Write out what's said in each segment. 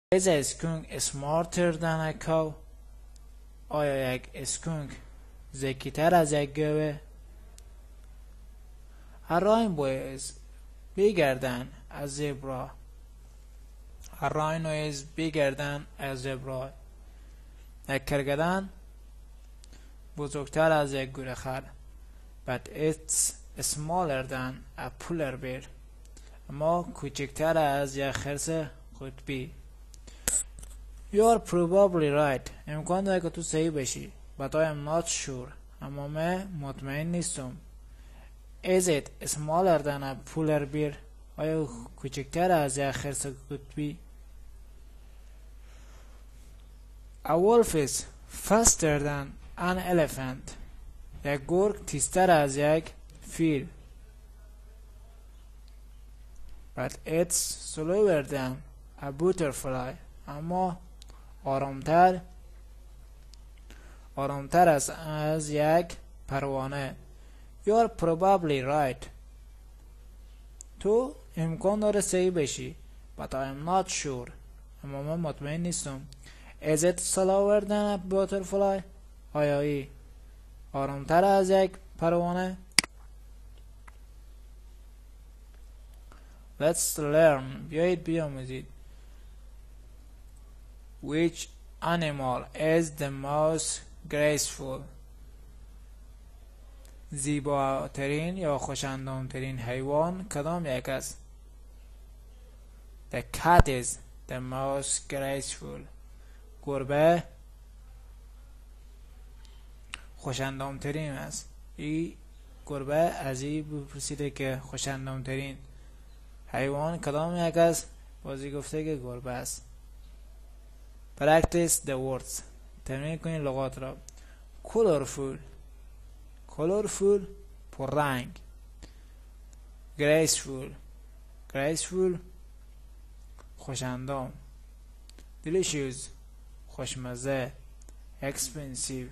Is a skunk smarter than a cow? آیا یک اسکونک ذکی‌تر از یک گاوه؟ A rhino is bigger than a zebra. A rhino is bigger than a zebra. یک کرگدن بزرگتر از یک گورخر. But it's smaller than a polar bear. اما کوچکتر از یک خرس قطبی. You are probably right. امکان داره که تو صحیح بشی. But I am not sure. اما من مطمئن نیستم. Is it smaller than a polar bear? آیا کوچکتر از یک خرس قطبی؟ A wolf is faster than an elephant. یک گرگ تیزتر از یک فیل. But it's slower than a butterfly. اما آرامتر از یک پروانه. You are probably right. تو امکان داره صحیح بشی. But I am not sure. اما من مطمئن نیستم. Is it slower than a butterfly? آیا ای آرامتر از یک پروانه؟ Let's learn. بیایید بیاموزید. Which animal is the most graceful? زیباترین یا خوش‌اندام‌ترین حیوان کدام یک است؟ The cat is the most graceful. گربه خوش‌اندام‌ترین است. این گربه از این بپرسیده که خوش‌اندام‌ترین حیوان کدام یک است؟ بازی گفته که گربه است. Practice the words. تمرین کنید لغات را. Colorful. Colorful پررنگ. Graceful. Graceful خوش‌اندام. Delicious خوشمزه. Expensive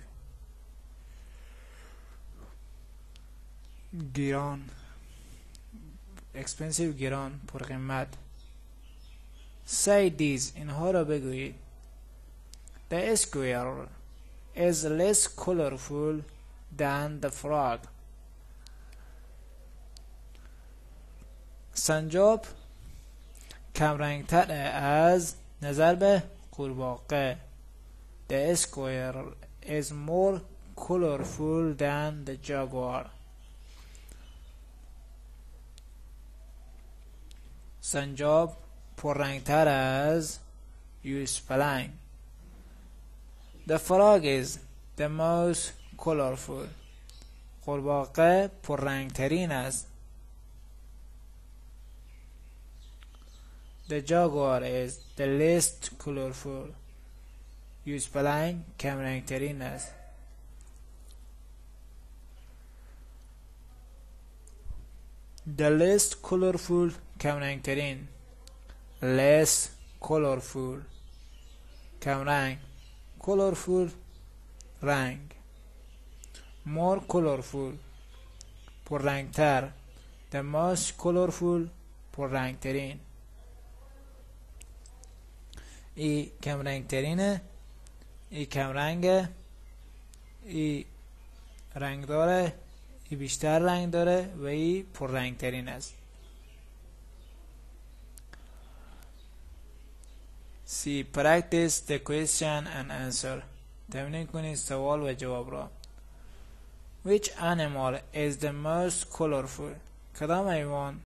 گران. Expensive گران پرقیمت. Say these. اینها را بگویید. The squirrel is less colorful than the frog. سنجاب کم رنگتر از نظر به قورباغه. The squirrel is more colorful than the jaguar. سنجاب پررنگتر از یوزپلنگ. The frog is the most colorful. قورباغه پررنگترین است. The jaguar is the least colorful. یوزپلنگ کم رنگترین است. The least colorful کم رنگترین. Less colorful کم رنگ. Colorful رنگ. More colorful پررنگتر. The most colorful پررنگترین. ای کم رنگترینه. ای کم رنگه. ای رنگ داره. ای بیشتر رنگ داره و ای پررنگترین است. See, practice the question and answer. تمرین کنید سوال و جواب را. Which animal is the most colorful? کدام حیوان